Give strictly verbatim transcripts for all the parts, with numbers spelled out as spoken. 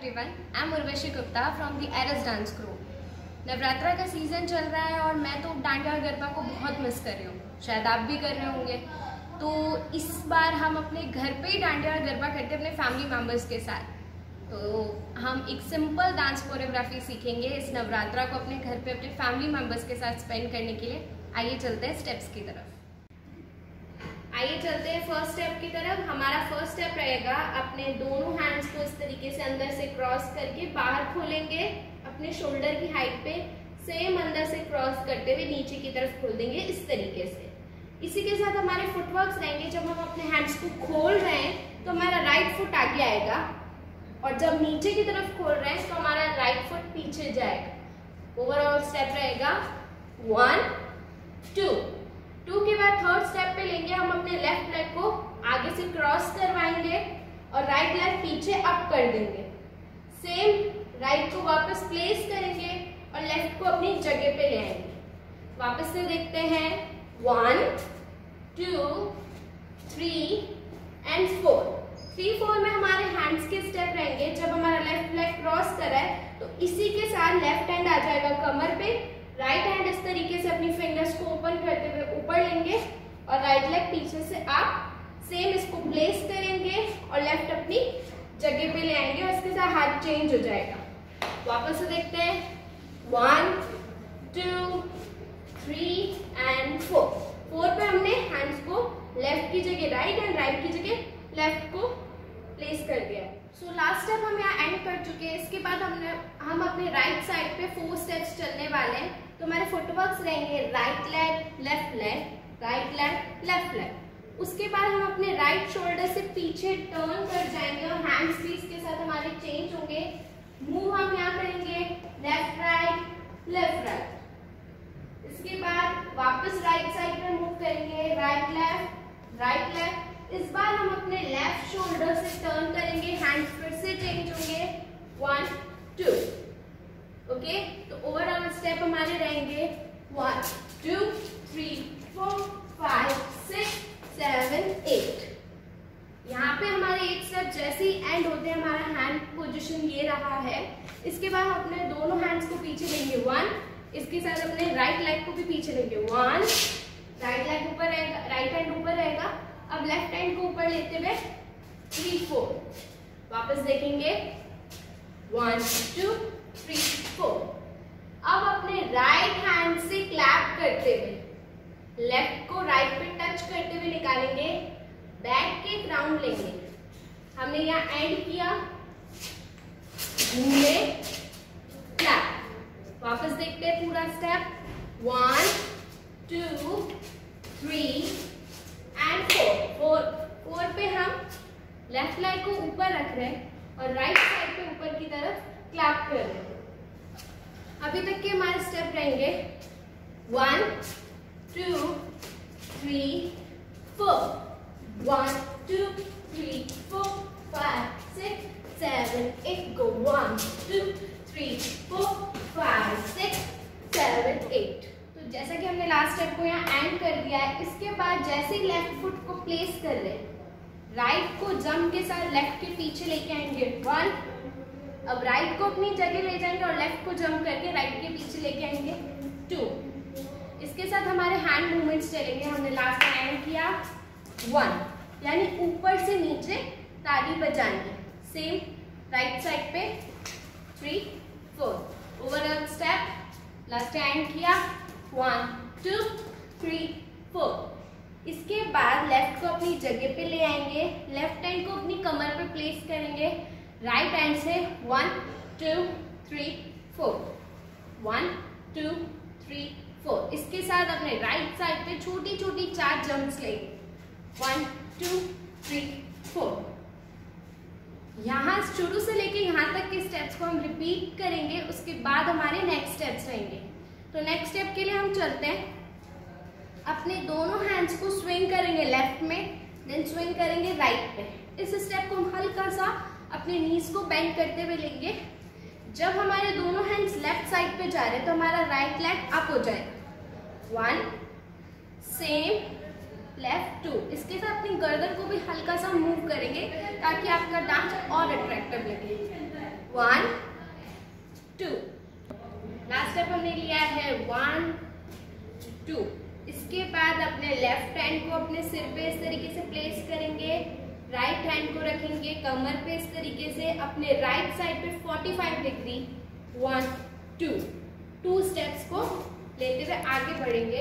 everyone. I'm Urvashi Gupta from the Eras Dance Crew. Navratra का season चल रहा है और मैं तो डांडिया गरबा को बहुत मिस कर रही हूँ, शायद आप भी कर रहे होंगे। तो इस बार हम अपने घर पे ही डांडिया गरबा करते हैं अपने फैमिली मेम्बर्स के साथ। तो हम एक सिंपल डांस कोरियोग्राफी सीखेंगे इस नवरात्रा को अपने घर पे अपने फैमिली मेम्बर्स के साथ स्पेंड करने के लिए। आइए चलते हैं स्टेप्स की तरफ। आइए चलते हैं फर्स्ट स्टेप की तरफ। हमारा फर्स्ट स्टेप रहेगा अपने दोनों हैंड्स को इस तरीके से अंदर से क्रॉस करके बाहर खोलेंगे अपने शोल्डर की हाइट पे, सेम अंदर से क्रॉस करते हुए नीचे की तरफ खोल देंगे इस तरीके से। इसी के साथ हमारे फुटवर्क्स रहेंगे। जब हम अपने हैंड्स को खोल रहे हैं तो हमारा राइट फुट आगे आएगा और जब नीचे की तरफ खोल रहे हैं तो हमारा राइट फुट पीछे जाएगा। ओवरऑल स्टेप रहेगा वन टू टू के बाद थर्ड स्टेप पे लेंगे हम अपने लेफ्ट लेग को आगे से क्रॉस करवाएंगे और राइट लेग पीछे अप कर देंगे। सेम राइट को वापस प्लेस करेंगे और लेफ्ट को अपनी जगह पे ले आएंगे। वापस से देखते हैं one two three and four. Three four में हमारे हैंड्स के स्टेप रहेंगे। जब हमारा लेफ्ट लेग क्रॉस कर रहा है तो इसी के साथ लेफ्ट हैंड आ जाएगा कमर पे, राइट हैंड इस तरीके से अपनी फिंगर्स को ओपन करते हुए ऊपर लेंगे और राइट लेग पीछे से आप सेम इसको प्लेस करेंगे और लेफ्ट अपनी जगह पे ले आएंगे और इसके साथ हाथ चेंज हो जाएगा। वापस से देखते हैं one two three and four. Four पे हमने हैंड्स को लेफ्ट की जगह राइट एंड राइट की जगह लेफ्ट को प्लेस कर दिया। सो लास्ट स्टेप हम यहाँ एंड कर चुके हैं। इसके बाद हमने हम अपने राइट साइड पे फोर स्टेप्स चलने वाले हैं। तो हमारे फुटवर्क्स रहेंगे right leg left leg right leg left leg. उसके बाद हम अपने राइट शोल्डर से पीछे टर्न कर जाएंगे और हैंड्स भी इसके साथ हमारे चेंज होंगे। मूव हम यहाँ करेंगे लेफ्ट राइट लेफ्ट राइट। इसके बाद वापस राइट साइड में मूव करेंगे राइट लेफ्ट राइट लेफ्ट। इस बार हम अपने लेफ्ट शोल्डर से टर्न करेंगे, हैंड्स फिर से चेंज होंगे वन टू। ओके, तो ओवरऑल स्टेप हमारे रहेंगे one two three four five six seven eight. यहाँ पे हमारे एक स्टेप जैसे ही एंड होते हैं हमारा हैंड पोजीशन ये रहा है। इसके बाद हम अपने दोनों हैंड्स को पीछे लेंगे वन, इसके साथ अपने राइट लेग को भी पीछे लेंगे वन, राइट लेग ऊपर रहेगा, राइट हैंड ऊपर रहेगा। अब लेफ्ट हैंड को ऊपर लेते हुए थ्री फोर। वापस देखेंगे वन टू थ्री फोर। अब अपने राइट हैंड से क्लैप करते हुए लेफ्ट को राइट पे टच करते हुए निकालेंगे, बैक के राउंड लेंगे। हमने यहाँ एंड किया, घूमे क्लैप। वापस देखते हैं पूरा step one two three and four. Four four पे हम लेफ्ट लेग को ऊपर रख रहे हैं और राइट साइड पे ऊपर की तरफ क्लैप कर रहे हैं। अभी तक के हमारे स्टेप रहेंगे one two three four, one two three four five six seven eight. Go one two three four five six seven eight. तो जैसा कि हमने लास्ट स्टेप को यहाँ एंड कर दिया है, इसके बाद जैसे ही लेफ्ट फुट को प्लेस कर रहे हैं, राइट को जंप के साथ लेफ्ट के पीछे लेके आएंगे वन। अब राइट को अपनी जगह ले जाएंगे और लेफ्ट को जंप करके राइट के पीछे लेके आएंगे टू। इसके साथ हमारे हैंड मूवमेंट्स चलेंगे। हमने लास्ट में एंड किया वन, यानी ऊपर से नीचे ताली बजाएंगे। सेम राइट साइड पे three four. Overall step last end किया वन टू थ्री फोर। इसके बाद लेफ्ट को अपनी जगह पे ले आएंगे, लेफ्ट हैंड को अपनी कमर पे प्लेस करेंगे, राइट हैंड से one two three four, one two three four. इसके साथ अपने राइट साइड पे छोटी छोटी चार जंप्स लेंगे वन टू थ्री फोर। यहाँ शुरू से लेके यहाँ तक के स्टेप्स को हम रिपीट करेंगे। उसके बाद हमारे नेक्स्ट स्टेप्स रहेंगे। तो नेक्स्ट स्टेप के लिए हम चलते हैं, अपने दोनों हैंड्स को स्विंग करेंगे लेफ्ट में, देन स्विंग करेंगे राइट पे। इस स्टेप को हम हल्का सा अपने नीज को बेंड करते हुए लेंगे। जब हमारे दोनों हैंड्स लेफ्ट साइड पे जा रहे हैं तो हमारा राइट लेग अप हो जाएगा वन, सेम लेफ्ट टू। इसके साथ अपनी गर्दन को भी हल्का सा मूव करेंगे ताकि आपका डांस और अट्रैक्टिव लगे। One two. लास्ट स्टेप हमने लिया है वन टू। इसके बाद अपने लेफ्ट हैंड को अपने सिर पे इस तरीके से प्लेस करेंगे, राइट हैंड को रखेंगे कमर पे इस तरीके से, अपने राइट साइड पे पैंतालीस degree, one two. Two steps को लेते हुए आगे बढ़ेंगे।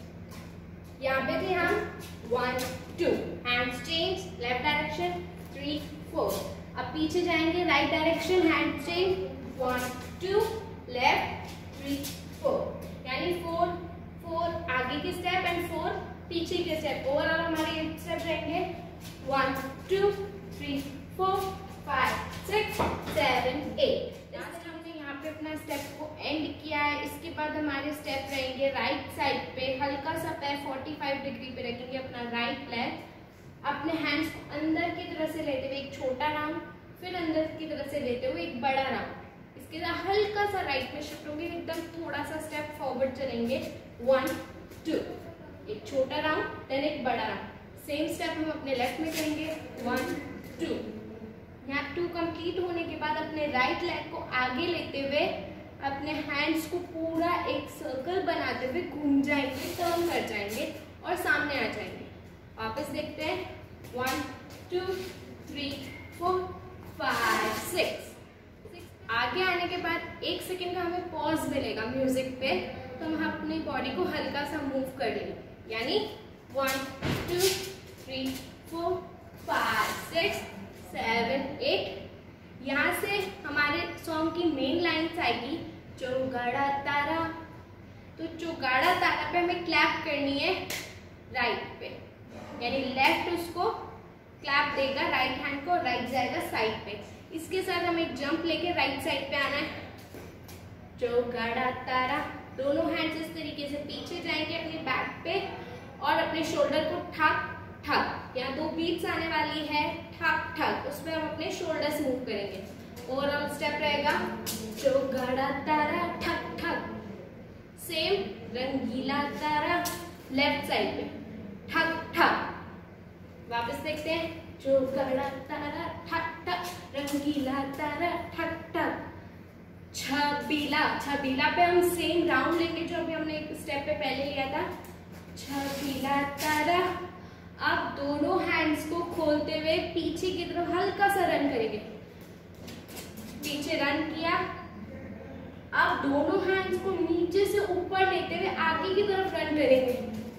यहाँ पे थे हम, one two, hands change, left direction, three four. अब पीछे जाएंगे, right direction, hand change, one two, left, three four, यानी फोर फोर आगे के स्टेप एंड फोर पीछे के स्टेप। ओवरऑल हमारे एट स्टेप रहेंगे, one two three four five six seven eight. Last हमने यहाँ पे अपना स्टेप को एंड किया है। इसके बाद हमारे स्टेप रहेंगे राइट साइड पे, हल्का सा पैर पैंतालीस डिग्री पे रखेंगे, अपना राइट लेग, अपने हैंड्स को अंदर की तरफ से लेते हुए एक छोटा राउंड, फिर अंदर की तरफ से लेते हुए एक बड़ा राउंड। इसके साथ हल्का सा राइट में शिफ्ट होंगे, एकदम थोड़ा सा स्टेप फॉरवर्ड चलेंगे, वन टू, एक छोटा राउंड देन एक बड़ा राउंड। सेम स्टेप हम अपने लेफ्ट में करेंगे, वन टू। यहाँ टू कंप्लीट होने के बाद अपने राइट लेग को आगे लेते हुए अपने हैंड्स को पूरा एक सर्कल बनाते हुए घूम जाएंगे, टर्न कर जाएंगे और सामने आ जाएंगे। वापस देखते हैं, one two three four five six. आगे आने के बाद एक सेकेंड का हमें पॉज मिलेगा म्यूजिक पे, तो हम अपनी बॉडी को हल्का सा मूव कर लेंगे, यानी one two three four five six seven eight. यहाँ से हमारे सॉन्ग की मेन लाइन्स आएगी, चौगाड़ा तारा। तो चौगाड़ा तारा पे हमें क्लैप करनी है राइट पे, यानी लेफ्ट उसको क्लैप देगा राइट हैंड को, राइट जाएगा साइड पे। इसके साथ हमें एक जंप लेके राइट साइड पे आना है, चौगाड़ा तारा। दोनों हैंड्स इस तरीके से पीछे जाएंगे अपने बैक पे और अपने शोल्डर को ठक ठक, यहाँ दो बीट्स आने वाली है, ठक ठक, उस पर हम अपने शोल्डर्स मूव करेंगे। ओवरऑल स्टेप रहेगा, चौगाड़ा तारा ठक ठक। सेम रंगीला तारा लेफ्ट साइड पे, ठक ठक। वापस देखते हैं, चौगाड़ा तारा ठक ठक, रंगीला तारा ठक ठक। छबीला, छबीला पे हम सेम राउंड लेंगे जो अभी हमने एक स्टेप पे पहले लिया था, छबीला तारा। अब दोनों हैंड्स को खोलते हुए पीछे की तरफ हल्का सा रन करेंगे, पीछे रन किया। अब दोनों हैंड्स को नीचे से ऊपर लेते हुए आगे की तरफ रन करेंगे।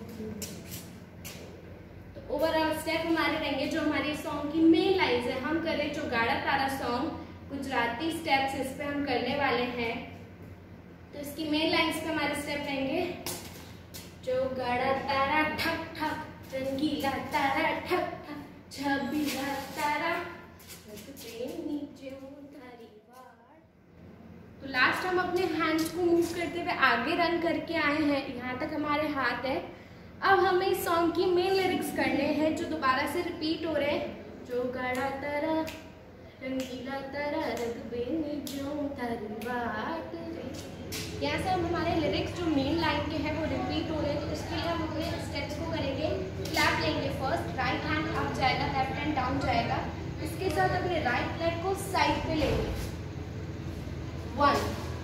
तो ओवरऑल स्टेप हमारे रहेंगे जो हमारे सॉन्ग की मेन लाइन्स है। हम कर रहे चौगाड़ा तारा सॉन्ग, गुजराती स्टेप्स इस पे हम करने वाले हैं। तो इसकी मेन लाइन्स पे हमारे स्टेप रहेंगे, चौगाड़ा तारा ठक ठक, रंगीला तारा ठक ठक, छबीला तारा नीचे उतारी वार। तो लास्ट हम अपने हैंड्स को मूव करते हुए आगे रन करके आए हैं, यहाँ तक हमारे हाथ है। अब हमें इस सॉन्ग की मेन लिरिक्स करने हैं जो दोबारा से रिपीट हो रहे हैं, चौगाड़ा तारा रंगीला तारा रगबे में जो तारी वाट। यहाँ से हम हमारे लिरिक्स जो मेन लाइन के हैं वो रिपीट हो रहे हैं। तो इसके लिए हम अपने स्टेप्स को करेंगे, क्लैप लेंगे फर्स्ट, राइट हैंड अप जाएगा, लेफ्ट हैंड डाउन जाएगा। इसके साथ अपने राइट लेग को साइड पे लेंगे, वन।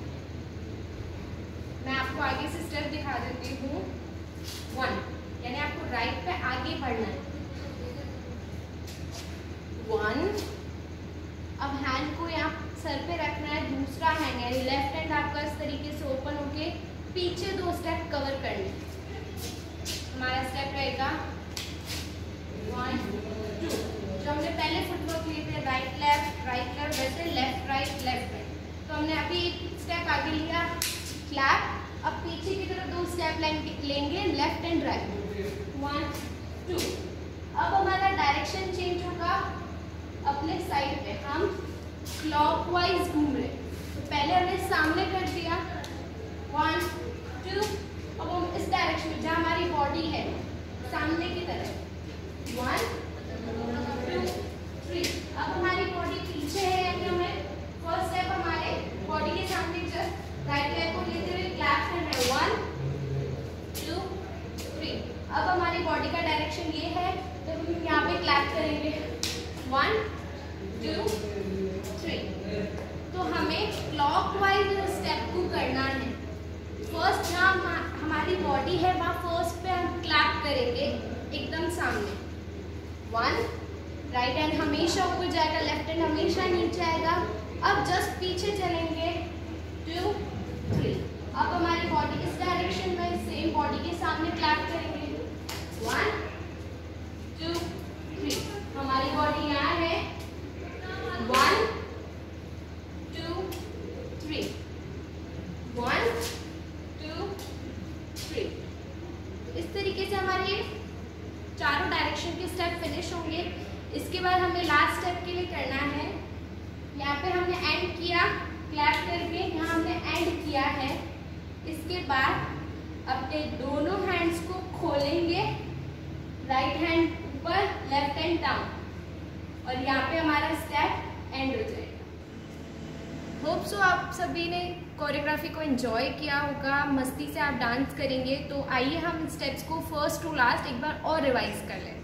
मैं आपको आगे से स्टेप दिखा देती हूँ, वन, यानी आपको राइट पे आगे बढ़ना है, वन। अब हैंड को यहाँ सर पे रखना है, दूसरा हैंड यानी लेफ्ट हैंड आपका इस तरीके से ओपन होके पीछे दो स्टेप कवर करने। हमारा स्टेप रहेगा वन टू, जो हमने पहले फुटवर्क लिए थे, राइट लेफ्ट राइट लेफ्ट, वैसे लेफ्ट राइट लेफ्ट राइट। तो हमने अभी एक स्टेप आगे लिया, क्लैप। अब पीछे की तरफ दो स्टेप लेंगे, left and right, one two. अब हमारा डायरेक्शन चेंज होगा, अपने साइड पे हम क्लॉकवाइज घूम रहे। तो पहले हमने सामने कर दिया, वन टू। अब हम इस डायरेक्शन में जहाँ हमारी बॉडी है सामने की तरफ, वन टू थ्री। अब हमारी बॉडी पीछे है, यानी हमें फर्स्ट स्टेप हमारे बॉडी के सामने जस्ट राइट लेग को लेते हुए क्लैप करना है, वन टू थ्री। अब हमारी बॉडी का डायरेक्शन ये है, तो हम यहाँ पे क्लैप करेंगे, वन टू थ्री। तो बॉडी है वहाँ फर्स्ट पे हम क्लैप करेंगे एकदम सामने। वन, राइट हैंड हमेशा ऊपर जाएगा, लेफ्ट हैंड हमेशा नीचे आएगा। अब जस्ट पीछे चलेंगे, टू, थ्री। अब हमारी बॉडी इस डायरेक्शन में सेम बॉडी के सामने क्लैप करेंगे, वन, टू, थ्री। हमारी बॉडी यहाँ है, one, two, three, one, two, three. इस तरीके से हमारे चारों डायरेक्शन के स्टेप फिनिश होंगे। इसके बाद हमें लास्ट स्टेप के लिए करना है, यहाँ पे हमने एंड किया क्लैप करके, यहाँ हमने एंड किया है। इसके बाद अपने दोनों हैंड्स को खोलेंगे, राइट हैंड ऊपर, लेफ्ट हैंड डाउन, और यहाँ पे हमारा स्टेप एंड हो जाएगा। होप सो आप सभी ने कोरियोग्राफी को एंजॉय किया होगा, मस्ती से आप डांस करेंगे। तो आइए हम स्टेप्स को फर्स्ट टू लास्ट एक बार और रिवाइज कर लें।